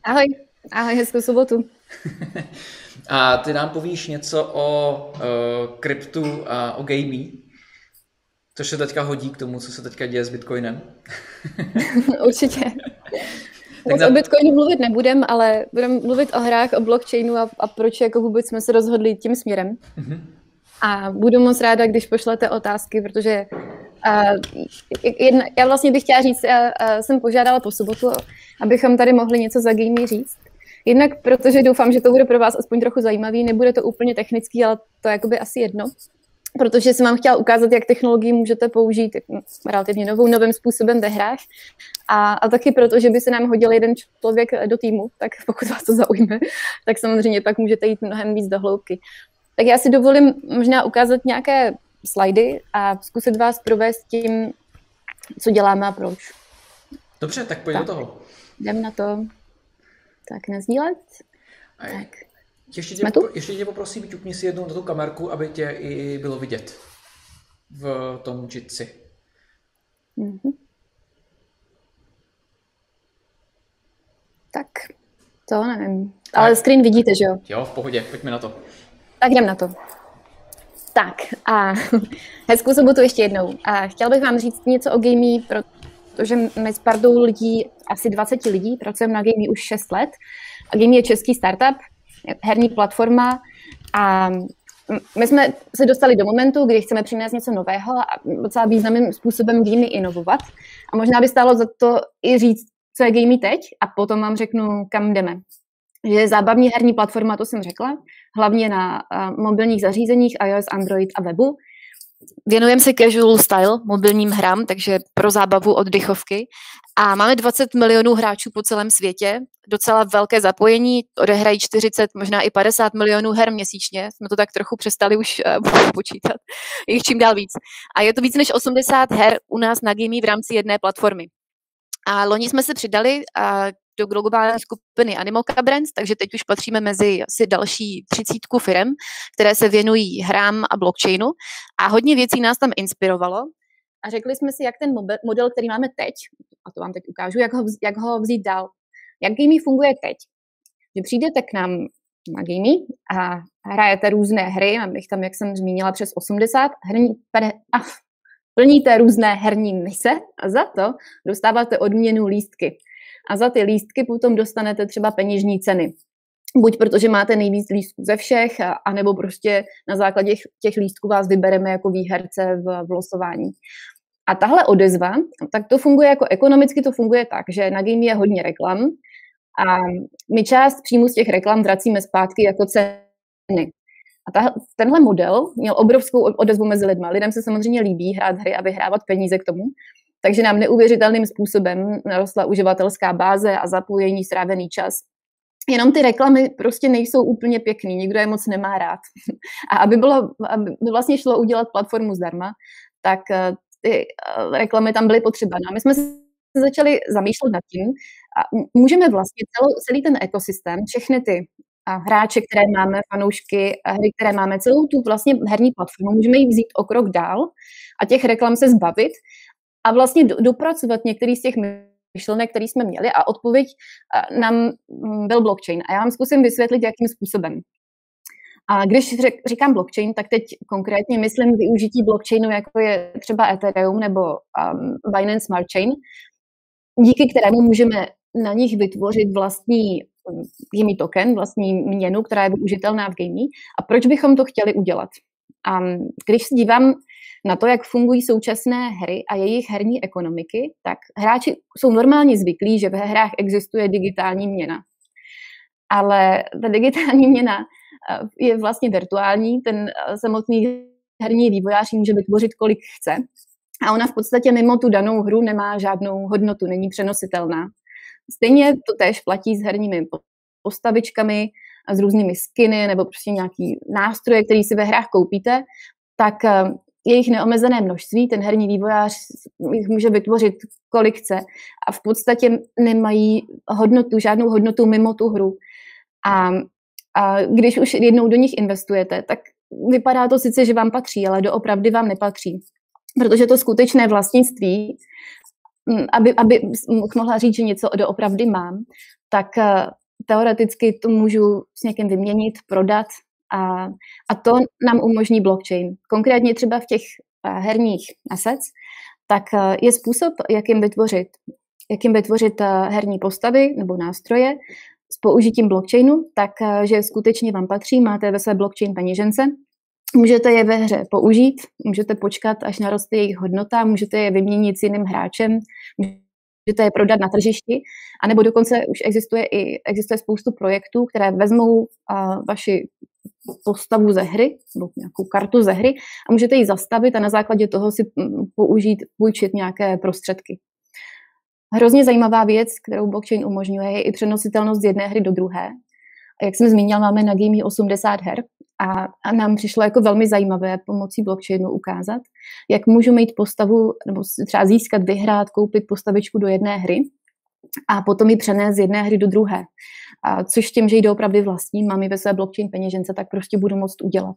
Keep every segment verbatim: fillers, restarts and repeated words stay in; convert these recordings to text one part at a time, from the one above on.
Ahoj, ahoj, hezkou sobotu. A ty nám povíš něco o uh, kryptu a o gamey, což se teďka hodí k tomu, co se teďka děje s Bitcoinem. Určitě. Tak Moc na... o Bitcoinu mluvit nebudem, ale budeme mluvit o hrách, o blockchainu a, a proč jako vůbec jsme se rozhodli tím směrem. Mm-hmm. A budu moc ráda, když pošlete otázky, protože uh, jedna, já vlastně bych chtěla říct, já, uh, jsem požádala po sobotu, abychom tady mohli něco za gamey říct. Jednak protože doufám, že to bude pro vás aspoň trochu zajímavý, nebude to úplně technický, ale to je jakoby asi jedno. Protože jsem vám chtěla ukázat, jak technologii můžete použít relativně novou, novým způsobem ve hrách. A, a taky proto, že by se nám hodil jeden člověk do týmu, tak pokud vás to zaujme, tak samozřejmě pak můžete jít mnohem víc do hloubky. Tak já si dovolím možná ukázat nějaké slajdy a zkusit vás provést tím, co děláme a proč. Dobře, tak pojď tak. do toho. Jdem na to. Tak nazdílet. Tak. Ještě tě, popro- ještě tě poprosím, ťukni si jednou na tu kamerku, aby tě i bylo vidět v tom Jitsi. Mm-hmm. Tak, to nevím. Ale tak. Screen vidíte, že jo? Jo, v pohodě, pojďme na to. Tak jdem na to. Tak a hezkou sobotu ještě jednou. A chtěla bych vám říct něco o gamey, protože my s partou lidí, asi dvacet lidí, pracujeme na gamey už šest let. A gamey je český startup, herní platforma a my jsme se dostali do momentu, kdy chceme přinést něco nového a docela významným způsobem gamey inovovat. A možná by stálo za to i říct, co je gamey teď a potom vám řeknu, kam jdeme. Že je zábavní herní platforma, to jsem řekla, hlavně na uh, mobilních zařízeních, iOS, Android a webu. Věnujeme se casual style, mobilním hrám, takže pro zábavu oddechovky. A máme dvacet milionů hráčů po celém světě, docela velké zapojení, odehrají čtyřicet, možná i padesát milionů her měsíčně, jsme to tak trochu přestali už uh, počítat, je jich čím dál víc. A je to víc než osmdesát her u nás na gamey v rámci jedné platformy. A loni jsme se přidali a do globální skupiny Animoca Brands, takže teď už patříme mezi asi další třicítku firem, které se věnují hrám a blockchainu. A hodně věcí nás tam inspirovalo. A řekli jsme si, jak ten model, který máme teď, a to vám teď ukážu, jak ho, jak ho vzít dál. Jak gamey funguje teď. Že přijdete k nám na gamey a hrajete různé hry, mám jich tam, jak jsem zmínila, přes osmdesát, herní, a plníte různé herní mise a za to dostáváte odměnu lístky. A za ty lístky potom dostanete třeba peněžní ceny. Buď protože máte nejvíc lístků ze všech, anebo prostě na základě těch lístků vás vybereme jako výherce v, v losování. A tahle odezva, tak to funguje jako ekonomicky, to funguje tak, že na gamey je hodně reklam a my část příjmu z těch reklam vracíme zpátky jako ceny. A ta, tenhle model měl obrovskou odezvu mezi lidma. Lidem se samozřejmě líbí hrát hry a vyhrávat peníze k tomu. Takže nám neuvěřitelným způsobem narostla uživatelská báze a zapojení, strávený čas. Jenom ty reklamy prostě nejsou úplně pěkný, nikdo je moc nemá rád. A aby, bylo, aby vlastně šlo udělat platformu zdarma, tak ty reklamy tam byly potřeba. No a my jsme se začali zamýšlet nad tím a můžeme vlastně celou, celý ten ekosystém, všechny ty a hráče, které máme, fanoušky, a hry, které máme, celou tu vlastně herní platformu, můžeme ji vzít o krok dál a těch reklam se zbavit a vlastně do, dopracovat některý z těch myšlenek, které jsme měli a odpověď nám byl blockchain. A já vám zkusím vysvětlit, jakým způsobem. A když řek, říkám blockchain, tak teď konkrétně myslím využití blockchainu, jako je třeba Ethereum nebo um, Binance Smart Chain, díky kterému můžeme na nich vytvořit vlastní gamey token, vlastní měnu, která je využitelná v gamey. A proč bychom to chtěli udělat? A když se dívám na to, jak fungují současné hry a jejich herní ekonomiky, tak hráči jsou normálně zvyklí, že ve hrách existuje digitální měna. Ale ta digitální měna je vlastně virtuální, ten samotný herní vývojář může vytvořit, kolik chce. A ona v podstatě mimo tu danou hru nemá žádnou hodnotu, není přenositelná. Stejně to též platí s herními postavičkami a s různými skiny nebo prostě nějaký nástroje, který si ve hrách koupíte, tak je jich neomezené množství, ten herní vývojář jich může vytvořit, kolik chce a v podstatě nemají hodnotu, žádnou hodnotu mimo tu hru. A, a když už jednou do nich investujete, tak vypadá to sice, že vám patří, ale doopravdy vám nepatří. Protože to skutečné vlastnictví, aby, aby mohla říct, že něco doopravdy mám, tak teoreticky to můžu s někým vyměnit, prodat a, a to nám umožní blockchain. Konkrétně třeba v těch herních assets, tak je způsob, jak jim vytvořit, jak jim vytvořit herní postavy nebo nástroje s použitím blockchainu, takže skutečně vám patří, máte ve své blockchain peněžence, můžete je ve hře použít, můžete počkat, až naroste jejich hodnota, můžete je vyměnit s jiným hráčem, můžete je prodat na tržišti, anebo dokonce už existuje i existuje spoustu projektů, které vezmou uh, vaši postavu ze hry, nebo nějakou kartu ze hry a můžete ji zastavit a na základě toho si použít, půjčit nějaké prostředky. Hrozně zajímavá věc, kterou blockchain umožňuje, je i přenositelnost z jedné hry do druhé. A jak jsem zmínila, máme na Gamey osmdesát her a, a nám přišlo jako velmi zajímavé pomocí blockchainu ukázat, jak můžu mít postavu, nebo třeba získat, vyhrát, koupit postavičku do jedné hry a potom ji přenést z jedné hry do druhé. A což tím, že ji doopravdy vlastním, mám ji ve své blockchain peněžence, tak prostě budu moct udělat.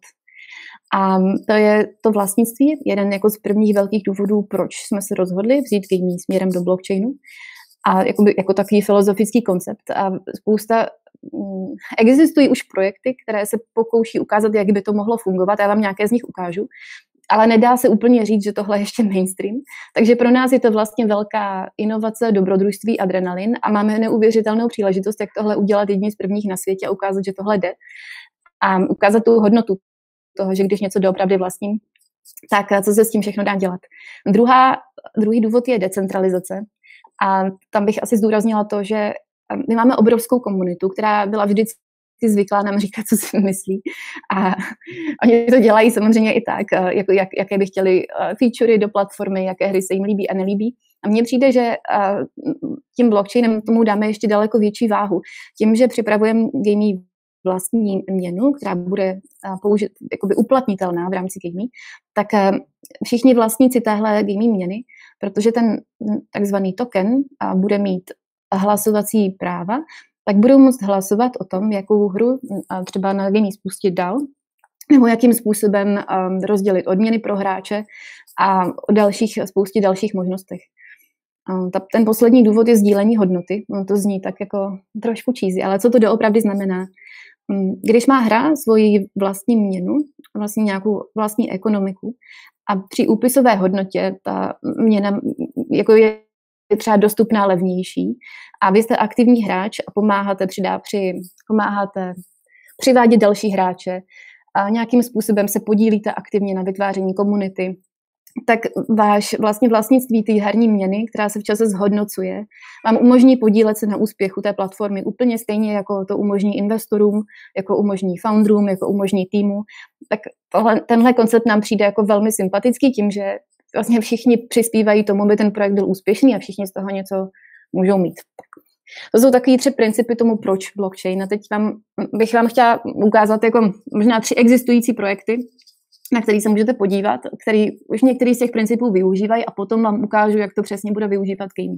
A to je to vlastnictví, jeden jako z prvních velkých důvodů, proč jsme se rozhodli vzít Gamey směrem do blockchainu. A jakoby, jako takový filozofický koncept. A spousta mm, existují už projekty, které se pokouší ukázat, jak by to mohlo fungovat. Já vám nějaké z nich ukážu. Ale nedá se úplně říct, že tohle je ještě mainstream. Takže pro nás je to vlastně velká inovace, dobrodružství, adrenalin a máme neuvěřitelnou příležitost, jak tohle udělat jedním z prvních na světě a ukázat, že tohle jde. A ukázat tu hodnotu toho, že když něco doopravdy vlastním, tak co se s tím všechno dá dělat. Druhá, druhý důvod je decentralizace. A tam bych asi zdůraznila to, že my máme obrovskou komunitu, která byla vždycky zvyklá nám říkat, co si myslí. A oni to dělají samozřejmě i tak, jak, jak, jaké by chtěli featurey do platformy, jaké hry se jim líbí a nelíbí. A mně přijde, že tím blockchainem tomu dáme ještě daleko větší váhu. Tím, že připravujeme Gamey vlastní měnu, která bude použit, jakoby uplatnitelná v rámci Gamey, tak všichni vlastníci téhle Gamey měny, protože ten takzvaný token bude mít hlasovací práva, tak budou moct hlasovat o tom, jakou hru třeba na Gamey spustit dál, nebo jakým způsobem rozdělit odměny pro hráče a o dalších, spoustě dalších možnostech. Ten poslední důvod je sdílení hodnoty. No, to zní tak jako trošku cheesy, ale co to doopravdy znamená? Když má hra svoji vlastní měnu, vlastně nějakou vlastní ekonomiku a při úpisové hodnotě ta měna jako je třeba dostupná levnější a vy jste aktivní hráč a pomáháte, přidá, při, pomáháte přivádět další hráče a nějakým způsobem se podílíte aktivně na vytváření komunity, tak váš vlastně vlastnictví té herní měny, která se v čase zhodnocuje, vám umožní podílet se na úspěchu té platformy úplně stejně, jako to umožní investorům, jako umožní founderům, jako umožní týmu. Tak tohle, tenhle koncept nám přijde jako velmi sympatický tím, že vlastně všichni přispívají tomu, aby ten projekt byl úspěšný a všichni z toho něco můžou mít. To jsou takový tři principy tomu, proč blockchain. A teď vám, bych vám chtěla ukázat jako možná tři existující projekty, na který se můžete podívat, který už některý z těch principů využívají a potom vám ukážu, jak to přesně bude využívat Gamey.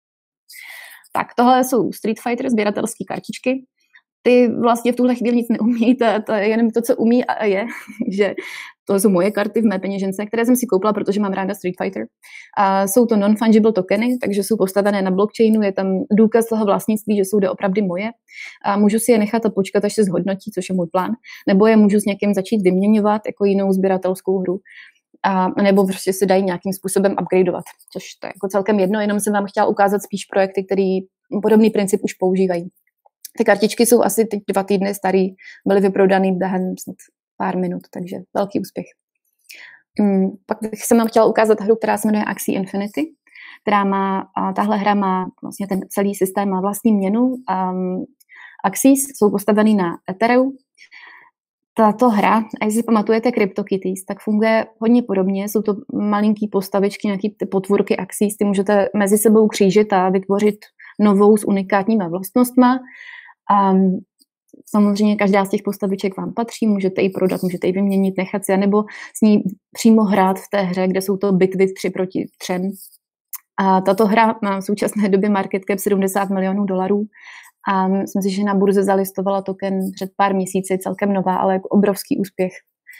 Tak tohle jsou Street Fighter, sběratelské kartičky. Ty vlastně v tuhle chvíli nic neumí, to, to je jenom to, co umí a je, že to jsou moje karty v mé peněžence, které jsem si koupila, protože mám ráda Street Fighter. A jsou to non-fungible tokeny, takže jsou postavené na blockchainu, je tam důkaz toho vlastnictví, že jsou opravdu moje. A můžu si je nechat a počkat, až se zhodnotí, což je můj plán, nebo je můžu s někým začít vyměňovat jako jinou sběratelskou hru. A, nebo prostě se dají nějakým způsobem upgradeovat, což to je jako celkem jedno, jenom jsem vám chtěla ukázat spíš projekty, které podobný princip už používají. Ty kartičky jsou asi teď dva týdny starý, byly vyprodaný během snad pár minut, takže velký úspěch. Um, pak bych jsem vám chtěla ukázat hru, která se jmenuje Axie Infinity, která má, a tahle hra má vlastně ten celý systém, má vlastní měnu. Um, Axies jsou postavený na Ethereum. Tato hra, a jestli si pamatujete CryptoKitties, tak funguje hodně podobně. Jsou to malinký postavičky, nějaký ty potvůrky Axies, ty můžete mezi sebou křížit a vytvořit novou s unikátníma vlastnostma. Um, samozřejmě každá z těch postaviček vám patří, můžete ji prodat, můžete ji vyměnit, nechat si, nebo s ní přímo hrát v té hře, kde jsou to bitvy tři proti třem. A tato hra má v současné době market cap sedmdesát milionů dolarů a myslím si, že na burze zalistovala token před pár měsíci, celkem nová, ale jako obrovský úspěch.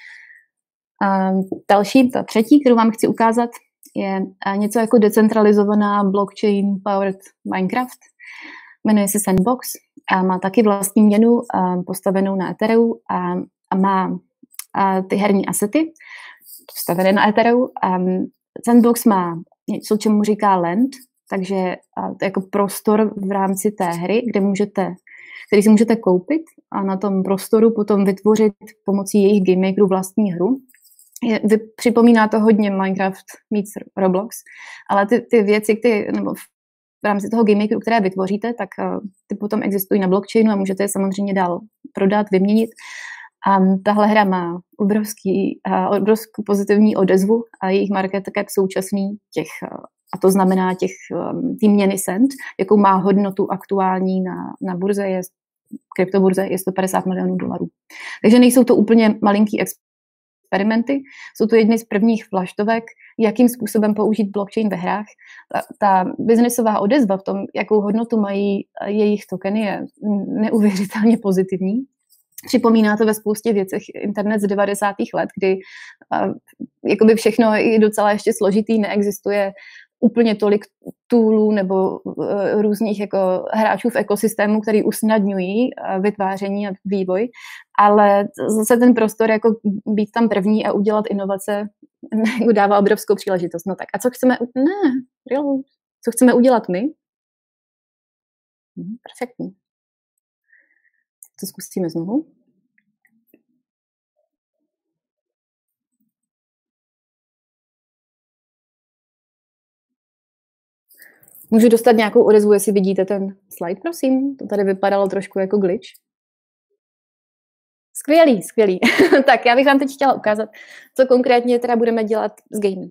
A další, ta třetí, kterou vám chci ukázat, je něco jako decentralizovaná blockchain powered Minecraft. Jmenuje se Sandbox a má taky vlastní měnu postavenou na Ethereum a, a má a ty herní asety postavené na Ethereum. A Sandbox má něco, čemu říká land, takže to je jako prostor v rámci té hry, kde můžete, který si můžete koupit a na tom prostoru potom vytvořit pomocí jejich game makerů vlastní hru. Je, vy, připomíná to hodně Minecraft meets Roblox, ale ty, ty věci, ty, nebo v rámci toho game makeru, které vytvoříte, tak uh, ty potom existují na blockchainu a můžete je samozřejmě dál prodat, vyměnit. A tahle hra má obrovský, uh, obrovskou pozitivní odezvu a jejich market cap současný těch, uh, a to znamená těch um, tý měny cent, jakou má hodnotu aktuální na, na burze, je, kryptoburze je sto padesát milionů dolarů. Takže nejsou to úplně malinký experimenty, jsou to jedny z prvních vlaštovek, jakým způsobem použít blockchain ve hrách. Ta, ta biznesová odezva v tom, jakou hodnotu mají jejich tokeny, je neuvěřitelně pozitivní. Připomíná to ve spoustě věcech internet z devadesátých let, kdy uh, jakoby všechno je docela ještě složitý, neexistuje úplně tolik toolů nebo uh, různých jako hráčů v ekosystému, který usnadňují uh, vytváření a vývoj, ale zase ten prostor jako být tam první a udělat inovace dává obrovskou příležitost. No tak a co chceme, ne, real, co chceme udělat my? Hm, perfektní. To zkusíme znovu. Můžu dostat nějakou odezvu, jestli vidíte ten slide, prosím? To tady vypadalo trošku jako glitch. Skvělý, skvělý. Tak já bych vám teď chtěla ukázat, co konkrétně teda budeme dělat s gamey.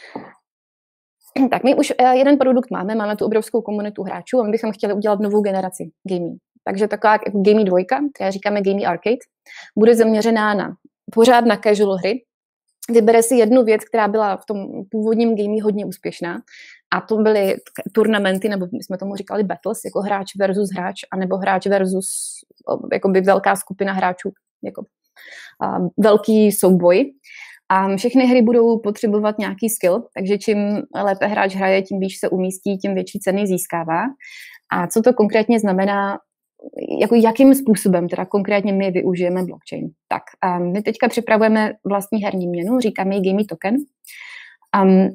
Tak my už jeden produkt máme, máme tu obrovskou komunitu hráčů a my bychom chtěli udělat novou generaci gamey. Takže taková jako gamey dvojka, která říkáme gamey arcade, bude zaměřená na pořád na casual hry. Vybere si jednu věc, která byla v tom původním gamey hodně úspěšná, a to byly turnamenty, nebo my jsme tomu říkali battles, jako hráč versus hráč, anebo hráč versus jakoby velká skupina hráčů, jako um, velký souboj. A všechny hry budou potřebovat nějaký skill, takže čím lépe hráč hraje, tím výš se umístí, tím větší ceny získává. A co to konkrétně znamená, jako jakým způsobem teda konkrétně my využijeme blockchain? Tak a my teďka připravujeme vlastní herní měnu, říkáme ji gamey token. Um,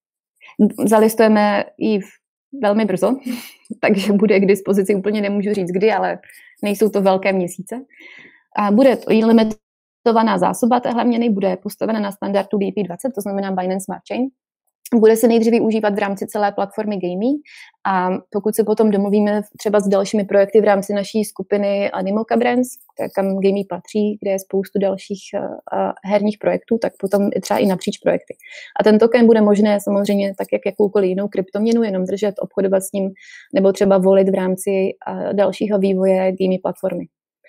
zalistujeme ji velmi brzo, takže bude k dispozici, úplně nemůžu říct kdy, ale nejsou to velké měsíce. A bude to limitovaná zásoba téhle měny, bude postavena na standardu B P dvacet, to znamená Binance Smart Chain. Bude se nejdřív využívat v rámci celé platformy gamey a pokud se potom domluvíme třeba s dalšími projekty v rámci naší skupiny Animalka Brands, kam gamey patří, kde je spoustu dalších uh, herních projektů, tak potom i třeba i napříč projekty. A ten token bude možné samozřejmě tak, jak jakoukoliv jinou kryptoměnu, jenom držet, obchodovat s ním nebo třeba volit v rámci uh, dalšího vývoje gamey platformy.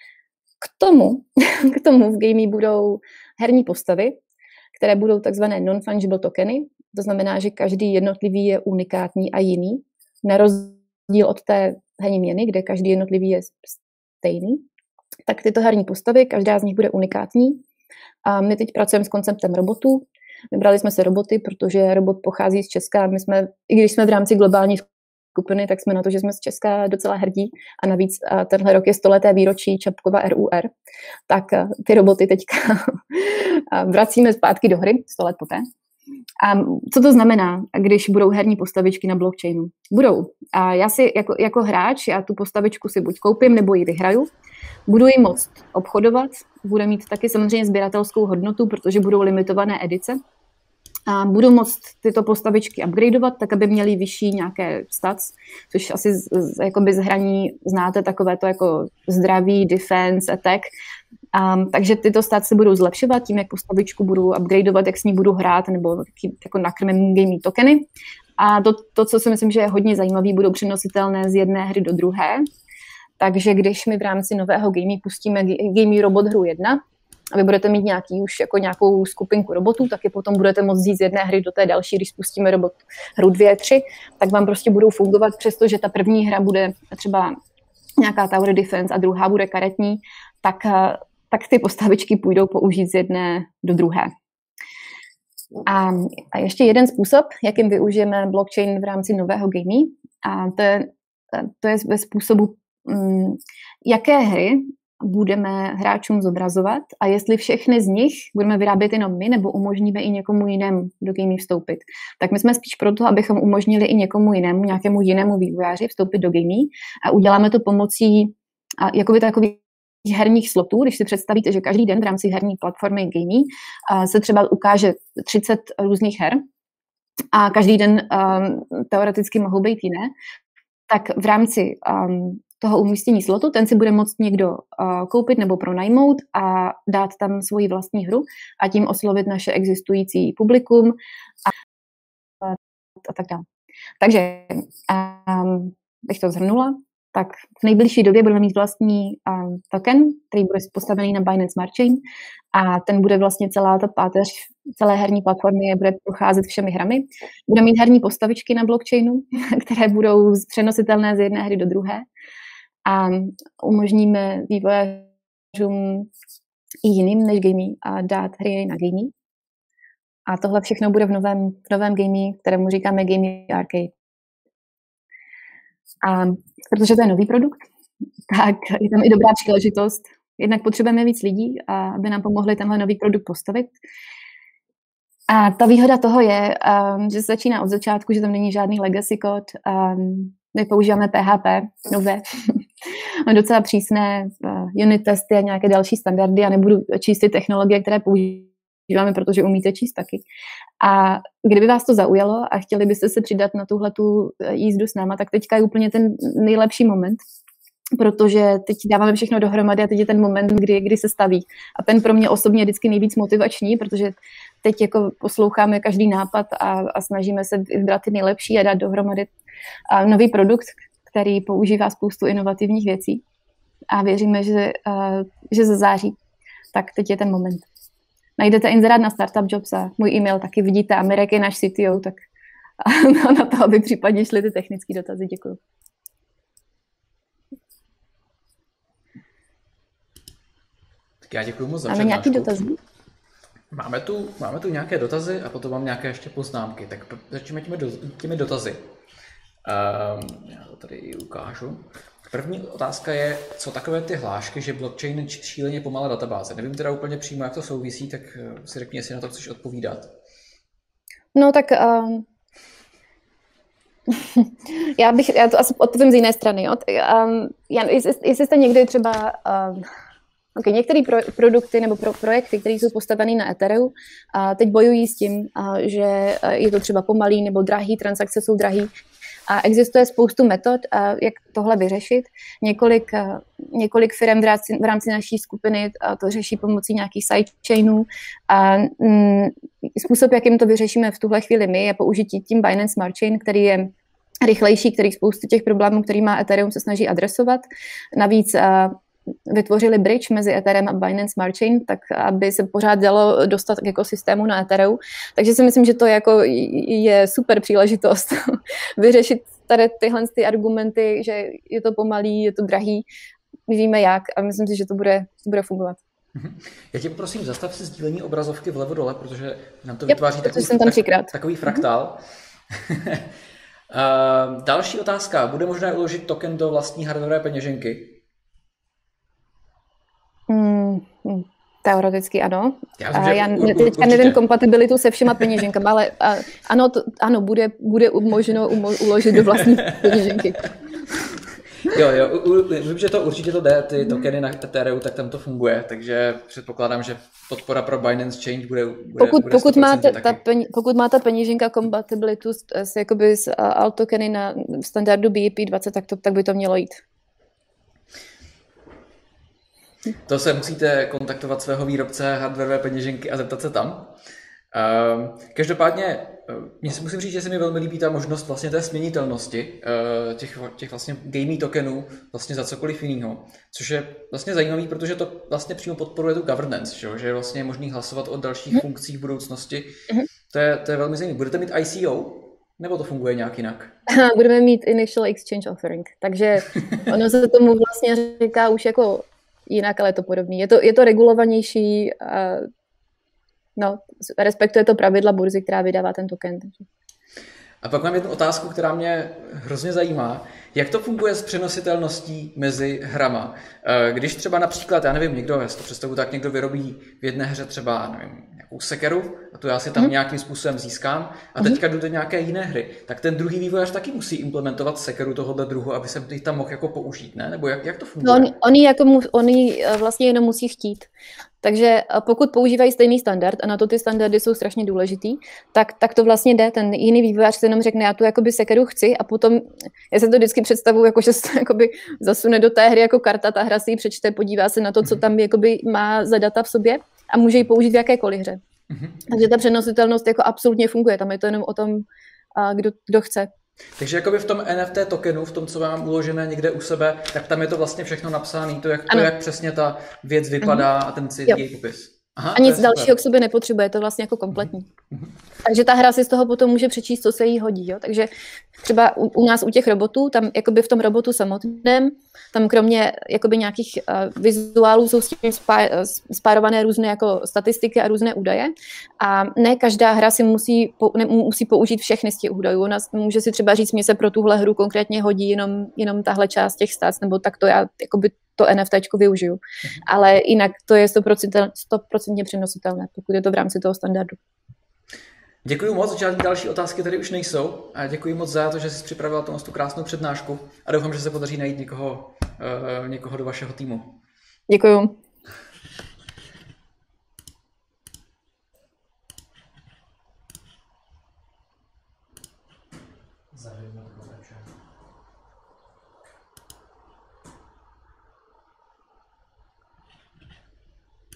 K tomu, k tomu v gamey budou herní postavy, které budou takzvané non-fungible tokeny. To znamená, že každý jednotlivý je unikátní a jiný, na rozdíl od té herní měny, kde každý jednotlivý je stejný. Tak tyto herní postavy, každá z nich bude unikátní. A my teď pracujeme s konceptem robotů. Vybrali jsme se roboty, protože robot pochází z Česka. My jsme, i když jsme v rámci globální skupiny, tak jsme na to, že jsme z Česka docela hrdí. A navíc a tenhle rok je stoleté výročí Čapkova R U R. Tak ty roboty teďka vracíme zpátky do hry, sto let poté. A co to znamená, když budou herní postavičky na blockchainu? Budou. A já si jako, jako hráč, já tu postavičku si buď koupím, nebo ji vyhraju. Budu ji moct obchodovat, bude mít taky samozřejmě sběratelskou hodnotu, protože budou limitované edice. A budu moct tyto postavičky upgradeovat, tak aby měly vyšší nějaké stats, což asi z, z, jakoby z hraní znáte takové to jako zdraví, defense, attack. Um, takže tyto stats se budou zlepšovat tím, jak postavičku budu upgradeovat, jak s ní budu hrát, nebo jako nakrmím gamey tokeny. A to, to, co si myslím, že je hodně zajímavé, budou přenositelné z jedné hry do druhé. Takže když my v rámci nového gamey pustíme gamey robot hru jedna, a vy budete mít nějaký už jako nějakou skupinku robotů, tak je potom budete moct vzít z jedné hry do té další, když spustíme robot hru dvě, tři, tak vám prostě budou fungovat, přestože ta první hra bude třeba nějaká tower defense a druhá bude karetní, tak, tak ty postavičky půjdou použít z jedné do druhé. A, a ještě jeden způsob, jakým využijeme blockchain v rámci nového gamey, a to je, to je ve způsobu um, jaké hry budeme hráčům zobrazovat a jestli všechny z nich budeme vyrábět jenom my, nebo umožníme i někomu jinému do gamey vstoupit. Tak my jsme spíš proto, abychom umožnili i někomu jinému, nějakému jinému vývojáři vstoupit do gamey a uděláme to pomocí a, jakoby takových herních slotů, když si představíte, že každý den v rámci herní platformy gamey a, se třeba ukáže třicet různých her a každý den a, teoreticky mohou být jiné, tak v rámci um, toho umístění slotu, ten si bude moct někdo uh, koupit nebo pronajmout a dát tam svoji vlastní hru a tím oslovit naše existující publikum a, a, a tak dále. Takže um, bych to zhrnula, tak v nejbližší době budeme mít vlastní um, token, který bude postavený na Binance Smart Chain a ten bude vlastně celá ta páteř celé herní platformy bude procházet všemi hrami. Bude mít herní postavičky na blockchainu, které budou přenositelné z jedné hry do druhé a umožníme vývojářům i jiným než gamey a dát hry na gamey. A tohle všechno bude v novém, v novém gamey, kterému říkáme Gamey Arcade. A protože to je nový produkt, tak je tam i dobrá příležitost. Jednak potřebujeme víc lidí, aby nám pomohli tenhle nový produkt postavit. A ta výhoda toho je, um, že se začíná od začátku, že tam není žádný legacy kód. Um, my používáme P H P, nové, docela přísné uh, unit testy a nějaké další standardy. Já nebudu číst ty technologie, které používáme, protože umíte číst taky. A kdyby vás to zaujalo a chtěli byste se přidat na tuhletu jízdu s náma, tak teďka je úplně ten nejlepší moment, protože teď dáváme všechno dohromady a teď je ten moment, kdy, kdy se staví. A ten pro mě osobně je vždycky nejvíc motivační, protože teď jako posloucháme každý nápad a, a snažíme se vybrat ty nejlepší a dát dohromady a nový produkt, který používá spoustu inovativních věcí. A věříme, že, a, že se září. Tak teď je ten moment. Najdete inzerát na Startup Jobs a můj e-mail taky vidíte a Mirek je náš C T O, tak na to, aby případně šly ty technické dotazy. Děkuji. Já děkuji moc za Máme nějaký dotazy? Máme tu, máme tu nějaké dotazy a potom mám nějaké ještě poznámky. Tak začneme těmi, do, těmi dotazy. Um, já to tady i ukážu. První otázka je, co takové ty hlášky, že blockchain je šíleně pomalá databáze. Nevím teda úplně přímo, jak to souvisí, tak si řekni, jestli na to chceš odpovídat. No tak um, já bych, já to asi odpovím z jiné strany. Jo? Um, já, jestli, jestli jste někdy třeba um, Okay, některé pro, produkty nebo pro, projekty, které jsou postavené na Ethereum, a teď bojují s tím, a, že je to třeba pomalý nebo drahý, transakce jsou drahý. A existuje spoustu metod, a, jak tohle vyřešit. Několik, a, několik firm v rámci, v rámci naší skupiny a to řeší pomocí nějakých sidechainů. A m, způsob, jakým to vyřešíme v tuhle chvíli my, je použití tím Binance Smart Chain, který je rychlejší, který spoustu těch problémů, který má Ethereum, se snaží adresovat. Navíc a, vytvořili bridge mezi Ethereum a Binance Smart Chain, tak aby se pořád dalo dostat k ekosystému na Ethereum. Takže si myslím, že to jako je super příležitost vyřešit tady tyhle ty argumenty, že je to pomalý, je to drahý, my víme jak a myslím si, že to bude, to bude fungovat. Já tě poprosím, zastav si sdílení obrazovky vlevo dole, protože nám to yep, vytváří takový, jsem tam tak, takový fraktál. uh, další otázka. Bude možné uložit token do vlastní hardwarové peněženky? Hmm, teoreticky ano. Já, myslím, já ur, ur, teďka nevím kompatibilitu se všema peněženkami, ale a, ano, to, ano, bude, bude možno umo, uložit do vlastní peněženky. Jo, jo, vím, že to určitě to jde, ty tokeny na Ethereum, tak tam to funguje, takže předpokládám, že podpora pro Binance Change bude, bude, pokud, bude pokud, má ta peň, pokud má ta peněženka kompatibilitu s, s, jakoby s altokeny na standardu B E P dvacet, tak, to, tak by to mělo jít. To se musíte kontaktovat svého výrobce hardwareové peněženky a zeptat se tam. Uh, každopádně, mě si musím říct, že se mi velmi líbí ta možnost vlastně té směnitelnosti uh, těch, těch vlastně gamey tokenů vlastně za cokoliv jiného, což je vlastně zajímavý, protože to vlastně přímo podporuje tu governance, že, že je vlastně možný hlasovat o dalších mm. funkcích v budoucnosti. Mm. To, je, to je velmi zajímavé. Budete mít I C O? Nebo to funguje nějak jinak? Budeme mít Initial Exchange Offering, takže ono se tomu vlastně říká už jako jinak, ale je to podobný. Je to, je to regulovanější, uh, no, respektuje to pravidla burzy, která vydává ten token. A pak mám jednu otázku, která mě hrozně zajímá. Jak to funguje s přenositelností mezi hrama? Když třeba například, já nevím, někdo, já si to představu tak, někdo vyrobí v jedné hře třeba, nevím, nějakou sekeru a tu já si tam mm. nějakým způsobem získám a teďka jdu do nějaké jiné hry, tak ten druhý vývojář taky musí implementovat sekeru tohoto druhu, aby se tam mohl jako použít, ne? Nebo jak, jak to funguje? No, oni, oni, jako mu, oni vlastně jenom musí chtít. Takže pokud používají stejný standard, a na to ty standardy jsou strašně důležitý, tak, tak to vlastně jde. Ten jiný vývojář se jenom řekne, já tu jakoby sekeru chci a potom, já se to vždycky představuji, jako že se to jakoby zasune do té hry jako karta, ta hra si ji přečte, podívá se na to, co tam jakoby má za data v sobě a může ji použít v jakékoliv hře. Mm-hmm. Takže ta přenositelnost jako absolutně funguje, tam je to jenom o tom, kdo, kdo chce. Takže jakoby v tom N F T tokenu, v tom, co mám uložené někde u sebe, tak tam je to vlastně všechno napsané, to, jak, to, jak přesně ta věc vypadá mm-hmm. a ten její popis. Aha, a nic dalšího k sobě nepotřebuje, je to vlastně jako kompletní. Mm-hmm. Takže ta hra si z toho potom může přečíst, co se jí hodí. Jo? Takže třeba u, u nás u těch robotů, tam jakoby v tom robotu samotném, tam kromě jakoby nějakých uh, vizuálů jsou s tím spá, spárované různé jako statistiky a různé údaje. A ne každá hra si musí, po, ne, musí použít všechny z těch údajů. Ona může si třeba říct, mě se pro tuhle hru konkrétně hodí jenom, jenom tahle část těch stats, nebo tak to já jakoby to NFTčko využiju. Ale jinak to je sto procent přenositelné, pokud je to v rámci toho standardu. Děkuji moc, žádné další otázky tady už nejsou. A děkuji moc za to, že jsi připravila tomu tu krásnou přednášku a doufám, že se podaří najít někoho, uh, někoho do vašeho týmu. Děkuji. Zahajujeme to pokračujeme.